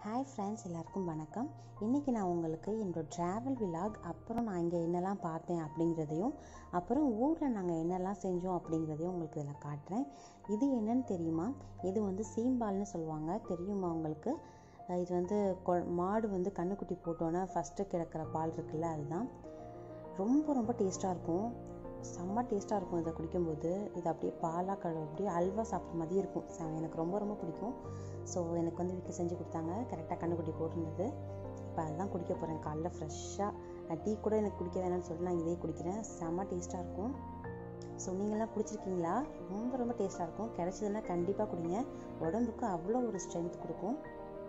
Hi friends, எல்லாருக்கும் வணக்கம். இன்றைக்கி நான் உங்களுக்கு என்னோடய ட்ராவல் விலாக், அப்புறம் நான் இங்கே என்னெல்லாம் பார்த்தேன் அப்படிங்கிறதையும், அப்புறம் ஊரில் நாங்கள் என்னெல்லாம் செஞ்சோம் அப்படிங்கிறதையும் உங்களுக்கு இதில் காட்டுறேன். இது என்னன்னு தெரியுமா? இது வந்து சீம்பால்னு சொல்லுவாங்க. தெரியுமா உங்களுக்கு? இது வந்து மாடு வந்து கன்றுக்குட்டி போட்டோன்னே ஃபஸ்ட்டு கிடக்கிற பால் இருக்குல்ல, அதுதான். ரொம்ப டேஸ்ட்டாக இருக்கும். செம்ம டேஸ்ட்டாக இருக்கும். இதை குடிக்கும்போது இது அப்படியே பாலாக அப்படியே அல்வா சாப்பிட்ற மாதிரி இருக்கும். எனக்கு ரொம்ப பிடிக்கும். ஸோ எனக்கு வந்து வீட்டில் செஞ்சு கொடுத்தாங்க. கரெக்டாக கன்றுக்குட்டி போட்டிருந்தது. இப்போ அதுதான் குடிக்க போகிறேன். காலைல ஃப்ரெஷ்ஷாக டீ கூட எனக்கு குடிக்க வேணாம்னு சொல்லிட்டு நான் இதே குடிக்கிறேன். செம்ம டேஸ்ட்டாக இருக்கும். ஸோ நீங்கள்லாம் குடிச்சிருக்கீங்களா? ரொம்ப டேஸ்ட்டாக இருக்கும். கிடைச்சதுன்னா கண்டிப்பாக குடிங்க. உடம்புக்கு அவ்வளோ ஒரு ஸ்ட்ரென்த் கொடுக்கும்.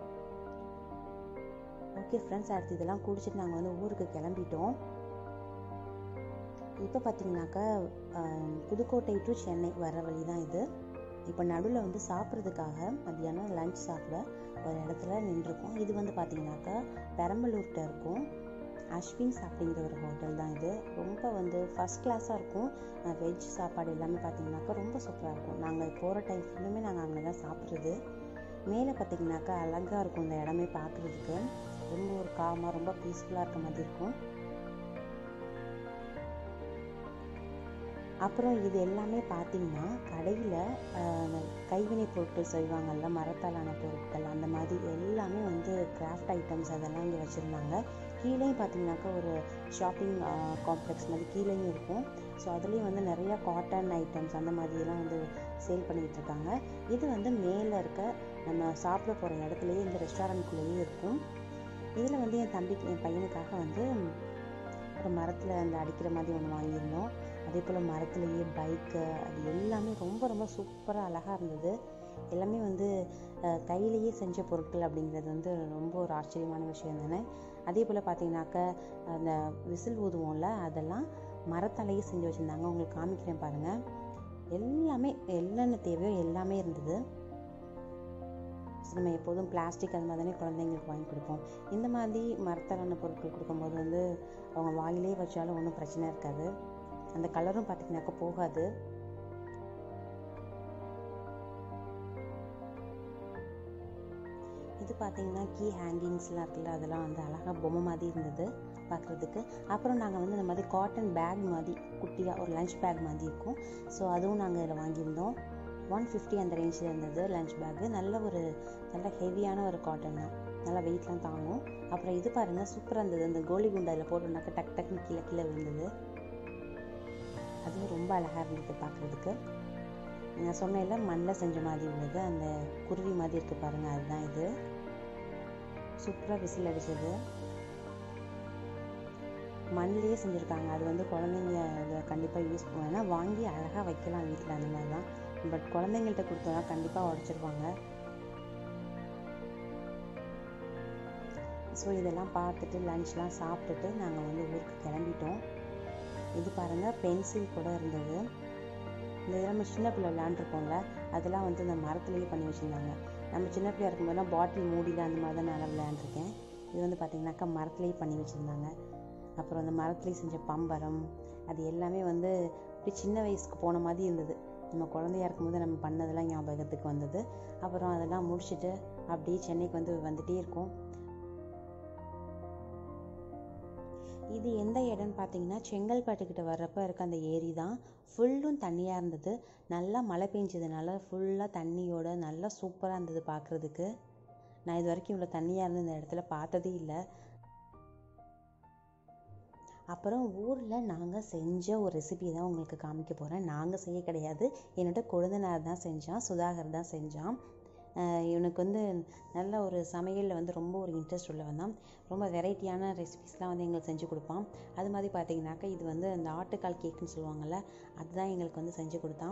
ஓகே ஃப்ரெண்ட்ஸ், அடுத்து இதெல்லாம் குடிச்சிட்டு நாங்கள் வந்து ஊருக்கு கிளம்பிட்டோம். இப்போ பார்த்தீங்கன்னாக்கா புதுக்கோட்டை டு சென்னை வர வழி தான் இது. இப்போ நடுவில் வந்து சாப்பிட்றதுக்காக மத்தியானம் லஞ்ச் சாப்பிட ஒரு இடத்துல நின்றுருக்கோம். இது வந்து பார்த்தீங்கன்னாக்கா பெரம்பலூர்கிட்ட இருக்கும். அஸ்வின்ஸ் அப்படிங்கிற ஒரு ஹோட்டல் தான் இது. ரொம்ப வந்து ஃபஸ்ட் கிளாஸாக இருக்கும். வெஜ் சாப்பாடு எல்லாமே பார்த்தீங்கன்னாக்கா ரொம்ப சூப்பராக இருக்கும். நாங்கள் போகிற டைம் ஃபுல்லுமே நாங்கள் அங்கே தான் சாப்பிட்றது. மேலே பார்த்தீங்கன்னாக்கா அழகாக இருக்கும் இந்த இடமே பார்க்குறதுக்கு. ரொம்ப ஒரு காமாக ரொம்ப பீஸ்ஃபுல்லாக இருக்க மாதிரி இருக்கும். அப்புறம் இது எல்லாமே பார்த்திங்கன்னா கடையில் கைவினை பொருட்கள் செய்வாங்கள்ல, மரத்தாலான பொருட்கள், அந்த மாதிரி எல்லாமே வந்து கிராஃப்ட் ஐட்டம்ஸ் அதெல்லாம் இங்கே வச்சுருந்தாங்க. கீழேயும் பார்த்திங்கனாக்கா ஒரு ஷாப்பிங் காம்ப்ளெக்ஸ் மாதிரி கீழேயும் இருக்கும். ஸோ அதுலேயும் வந்து நிறையா காட்டன் ஐட்டம்ஸ் அந்த மாதிரிலாம் வந்து சேல் பண்ணிக்கிட்டு இருக்காங்க. இது வந்து மேலே இருக்க நம்ம சாப்பிட போகிற இடத்துலையே இந்த ரெஸ்டாரண்ட்குள்ளேயே இருக்கும். இதில் வந்து என் பையனுக்காக வந்து ஒரு மரத்தில் அந்த அடிக்கிற மாதிரி ஒன்று வாங்கியிருந்தோம். அதே போல் மரத்துலேயே பைக்கு, அது எல்லாமே ரொம்ப சூப்பராக அழகாக இருந்தது. எல்லாமே வந்து கையிலேயே செஞ்ச பொருட்கள் அப்படிங்கிறது வந்து ரொம்ப ஒரு ஆச்சரியமான விஷயம் தானே. அதே போல் பார்த்தீங்கன்னாக்கா அந்த விசில் ஊதுவோம்ல, அதெல்லாம் மரத்தாலேயே செஞ்சு வச்சுருந்தாங்க. உங்களுக்கு காமிக்கிறேன் பாருங்கள். எல்லாமே என்னென்ன தேவையோ எல்லாமே இருந்தது. நம்ம எப்போதும் பிளாஸ்டிக் அது மாதிரி தானே குழந்தைங்களுக்கு வாங்கி கொடுப்போம். இந்த மாதிரி மரத்தாலான பொருட்கள் கொடுக்கும்போது வந்து அவங்க வாயிலே வச்சாலும் ஒன்றும் பிரச்சனை இருக்காது. அந்த கலரும் பார்த்தீங்கன்னாக்கா போகாது. இது பார்த்தீங்கன்னா கீ ஹேங்கிங்ஸ்லாம் இருக்குல்ல, அதெல்லாம் வந்து அழகாக பொம்மை மாதிரி இருந்தது பார்க்குறதுக்கு. அப்புறம் நாங்கள் வந்து இந்த மாதிரி காட்டன் பேக் மாதிரி குட்டியாக ஒரு லஞ்ச் பேக் மாதிரி இருக்கும். ஸோ அதுவும் நாங்கள் இதில் வாங்கியிருந்தோம். 150 அந்த ரேஞ்சில் இருந்தது லஞ்ச் பேக்கு. நல்ல ஹெவியான ஒரு காட்டன் தான், நல்லா வெயிட்லாம் தாங்கும். அப்புறம் இது பாருங்கள், சூப்பராக இருந்தது. அந்த கோலி குண்டை அதில் போட்டோம்னாக்கா டக்குன்னு கீழே விழுந்தது. அதுவும் ரொம்ப அழகாக இருந்தது பார்க்குறதுக்கு. நான் சொன்னேன்ல மண்ணில் செஞ்ச மாதிரி உள்ளது, அந்த குருவி மாதிரி இருக்குது பாருங்கள், அதுதான் இது. சூப்பராக விசில் அடித்தது. மண்ணிலேயே செஞ்சுருக்காங்க. அது வந்து குழந்தைங்க அதை கண்டிப்பாக யூஸ் பண்ணுவாங்க. வாங்கி அழகாக வைக்கலாம் வீட்டில், அந்த மாதிரி தான். பட் குழந்தைங்கள்ட்ட கொடுத்தோன்னா கண்டிப்பாக உடச்சிருவாங்க. ஸோ இதெல்லாம் பார்த்துட்டு லஞ்ச்லாம் சாப்பிட்டுட்டு நாங்கள் வந்து ஊருக்கு கிளம்பிட்டோம். இது பாருங்கள், பென்சில் கூட இருந்தது. இந்த நம்ம சின்ன பிள்ளை விளையாண்டுருக்கோம்ல, அதெல்லாம் வந்து இந்த மரத்துலேயே பண்ணி வச்சுருந்தாங்க. நம்ம சின்ன பிள்ளையாக இருக்கும்போதுலாம் பாட்டில் மூடியில் அந்த மாதிரி தான் நான் விளையாண்டுருக்கேன். இது வந்து பார்த்திங்கனாக்கா மரத்துலேயே பண்ணி வச்சுருந்தாங்க. அப்புறம் அந்த மரத்துலேயே செஞ்ச பம்பரம், அது எல்லாமே வந்து இப்படி சின்ன வயசுக்கு போன மாதிரி இருந்தது. நம்ம குழந்தையாக இருக்கும்போது நம்ம பண்ணதெல்லாம் ஞாபகத்துக்கு வந்தது. அப்புறம் அதெல்லாம் முடிச்சுட்டு அப்படியே சென்னைக்கு வந்துகிட்டே இருக்கோம். இது எந்த இடம்னு பார்த்தீங்கன்னா செங்கல்பட்டுக்கிட்ட வர்றப்போ இருக்க அந்த ஏரி தான். ஃபுல்லும் தண்ணியாக இருந்தது. நல்லா மழை பெஞ்சதுனால ஃபுல்லாக தண்ணியோட நல்லா சூப்பராக இருந்தது பார்க்குறதுக்கு. நான் இது வரைக்கும் இவ்வளோ தண்ணியாக இருந்து இந்த இடத்துல பார்த்ததே இல்லை. அப்புறம் ஊரில் நாங்கள் செஞ்ச ஒரு ரெசிபி தான் உங்களுக்கு காமிக்க போகிறேன். நாங்கள் செய்ய கிடையாது, என்னோட கொழுந்தனார் தான் செஞ்சான், சுதாகர் தான் செஞ்சான். இவனுக்கு வந்து நல்ல ஒரு சமையலில் வந்து ரொம்ப ஒரு இன்ட்ரெஸ்ட் உள்ளவன் தான். ரொம்ப வெரைட்டியான ரெசிபிஸ்லாம் வந்து எங்களுக்கு செஞ்சு கொடுப்பான். அது மாதிரி பார்த்தீங்கன்னாக்கா இது வந்து அந்த ஆட்டுக்கால் கேக்குன்னு சொல்லுவாங்கள்ல, அதுதான் எங்களுக்கு வந்து செஞ்சு கொடுத்தான்.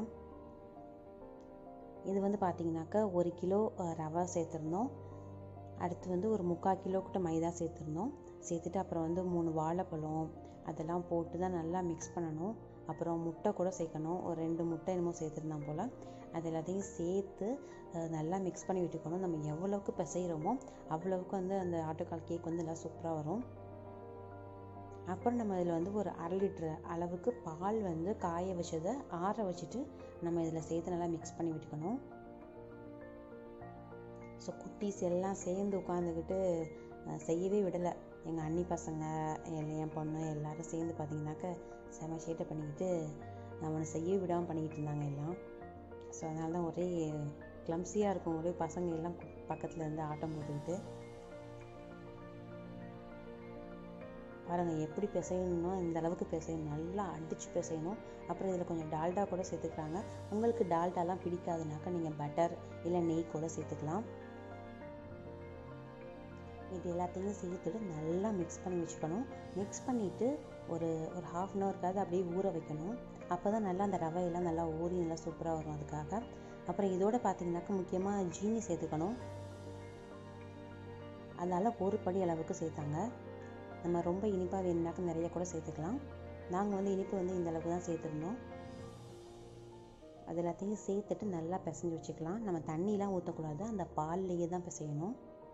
இது வந்து பார்த்தீங்கன்னாக்கா 1 கிலோ ரவை சேர்த்துருந்தோம். அடுத்து வந்து ஒரு 3/4 கிலோ கிட்ட மைதா சேர்த்துட்டு அப்புறம் வந்து 3 வாழைப்பழம் அதெல்லாம் போட்டு தான் நல்லா மிக்ஸ் பண்ணணும். அப்புறம் முட்டை கூட சேர்க்கணும். ஒரு 2 முட்டை என்னமோ சேர்த்துருந்தான் போல். அது எல்லாத்தையும் சேர்த்து நல்லா மிக்ஸ் பண்ணி விட்டுக்கணும். நம்ம எவ்வளவுக்கு பிசைகிறோமோ அவ்வளவுக்கு வந்து அந்த ஆட்டுக்கால் கேக் வந்து நல்லா சூப்பராக வரும். அப்புறம் நம்ம இதில் வந்து ஒரு 1/2 லிட்டர் அளவுக்கு பால் வந்து காய வச்சதை ஆற வச்சுட்டு நம்ம இதில் சேர்த்து நல்லா மிக்ஸ் பண்ணி விட்டுக்கணும். ஸோ குட்டீஸ் எல்லாம் சேர்ந்து உட்காந்துக்கிட்டு செய்யவே விடலை. எங்கள் அண்ணி பசங்க, என் பொண்ணு எல்லோரும் சேர்ந்து பார்த்திங்கனாக்கா செம சேட்டை பண்ணிக்கிட்டு அவனை செய்ய விடாமல் பண்ணிக்கிட்டு இருந்தாங்க எல்லாம். ஸோ அதனால தான் ஒரே கிளம்ஸியாக இருக்கும். ஒரே பசங்க எல்லாம் பக்கத்தில் இருந்து ஆட்டம் போட்டுக்கிட்டு. பாருங்கள் எப்படி பிசையணும்னா இந்த அளவுக்கு பிசையணும், நல்லா அடித்து பிசையணும். அப்புறம் இதில் கொஞ்சம் டால்டா கூட சேர்த்துக்கிறாங்க. உங்களுக்கு டால்டாலாம் பிடிக்காதுனாக்கா நீங்கள் பட்டர் இல்லை நெய் கூட சேர்த்துக்கலாம். இது எல்லாத்தையும் சேர்த்துட்டு நல்லா மிக்ஸ் பண்ணி வச்சுக்கணும். மிக்ஸ் பண்ணிவிட்டு ஒரு 1/2 அன் ஹவருக்காவது அப்படியே ஊற வைக்கணும். அப்போ தான் நல்லா அந்த ரவையெல்லாம் நல்லா ஊறி நல்லா சூப்பராக வரும் அதுக்காக. அப்புறம் இதோட பார்த்தீங்கன்னாக்கா முக்கியமாக ஜீனி சேர்த்துக்கணும். அதனால் ஒரு படி அளவுக்கு சேர்த்தாங்க. நம்ம ரொம்ப இனிப்பாக வேணும்னாக்கா நிறைய கூட சேர்த்துக்கலாம். நாங்கள் இனிப்பு இந்த அளவுக்கு தான் சேர்த்துருந்தோம். அது எல்லாத்தையும் சேர்த்துட்டு நல்லா பிசைஞ்சு வச்சுக்கலாம். நம்ம தண்ணிலாம் ஊற்றக்கூடாது, அந்த பால்லையே தான் பிசையணும்.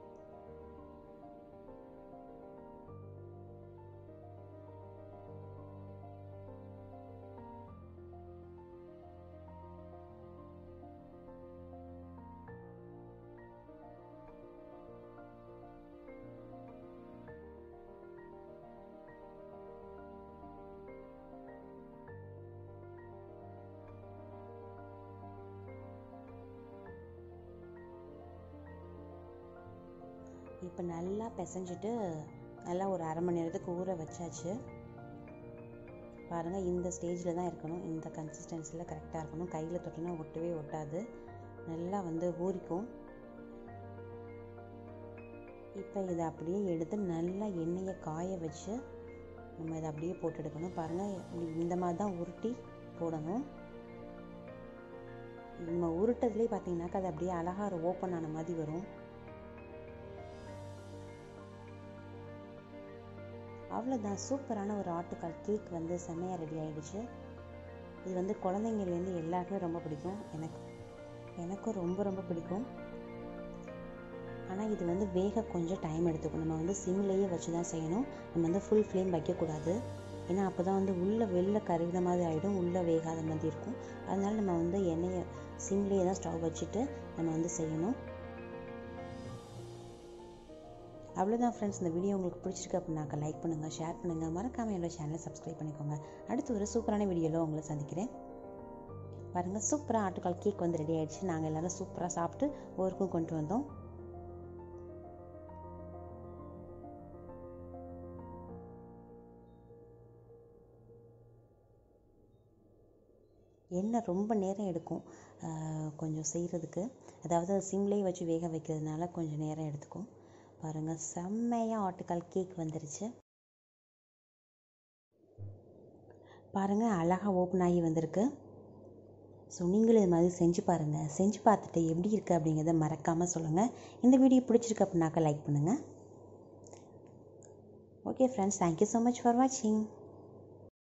இப்போ நல்லா பிசைஞ்சிட்டு நல்லா ஒரு 1/2 மணி நேரத்துக்கு ஊற வச்சாச்சு. பாருங்கள் இந்த ஸ்டேஜில் தான் இருக்கணும், இந்த கன்சிஸ்டன்சியில் கரெக்டாக இருக்கணும். கையில் தொட்டோன்னா ஒட்டவே ஒட்டாது, நல்லா ஊறிக்கும். இப்போ இதை அப்படியே எடுத்து நல்லா எண்ணெயை காய வச்சு நம்ம இதை அப்படியே போட்டு எடுக்கணும். பாருங்கள் இந்த மாதிரி தான் உருட்டி போடணும். நம்ம உருட்டதுலேயே பார்த்தீங்கன்னாக்கா அது அப்படியே அழகாக ஓப்பன் ஆன மாதிரி வரும். அவ்வளோதான், சூப்பரான ஒரு ஆட்டுக்கால் கேக் செம்மையாக ரெடி ஆகிடுச்சு. இது குழந்தைங்கள்லேருந்து எல்லாருக்குமே ரொம்ப பிடிக்கும். எனக்கும் ரொம்ப ரொம்ப பிடிக்கும். ஆனால் இது வேக கொஞ்சம் டைம் எடுத்துக்கும். நம்ம சிம்லேயே வச்சு தான் செய்யணும். நம்ம ஃபுல் ஃப்ளேம் வைக்கக்கூடாது. ஏன்னா அப்போ தான் உள்ளே வெளில கருகிற மாதிரி ஆகிடும், உள்ளே வேகாத மாதிரி இருக்கும். அதனால நம்ம எண்ணெயை சிம்லேயே தான் ஸ்டவ் வச்சுட்டு நம்ம செய்யணும். அவ்வளோதான் ஃப்ரெண்ட்ஸ், இந்த வீடியோ உங்களுக்கு பிடிச்சிருக்கு அப்படின்னாக்கா லைக் பண்ணுங்கள், ஷேர் பண்ணுங்கள், மறக்காமல் என்னோட சேனலை சப்ஸ்கிரைப் பண்ணிக்கோங்க. அடுத்து ஒரு சூப்பரான வீடியோவில் உங்களை சந்திக்கிறேன். பாருங்கள் சூப்பராக ஆட்டுக்கால் கேக் ரெடி ஆகிடுச்சு. நாங்கள் எல்லோரும் சூப்பராக சாப்பிட்டு ஊருக்கும் கொண்டு வந்தோம். எண்ணெய் ரொம்ப நேரம் எடுக்கும் கொஞ்சம் செய்கிறதுக்கு. அதாவது சிம்லேயே வச்சு வேக வைக்கிறதுனால கொஞ்சம் நேரம் எடுத்துக்கும். பாருங்கள் செம்மையாக ஆட்டுக்கால் கேக் வந்துருச்சு. பாருங்கள் அழகாக ஓப்பன் ஆகி வந்திருக்கு. ஸோ நீங்களும் இது மாதிரி செஞ்சு பாருங்கள். செஞ்சு பார்த்துட்டு எப்படி இருக்குது அப்படிங்கிறத மறக்காமல் சொல்லுங்கள். இந்த வீடியோ பிடிச்சிருக்கு அப்படின்னாக்கா லைக் பண்ணுங்கள். Okay friends, thank you so much for வாட்சிங்.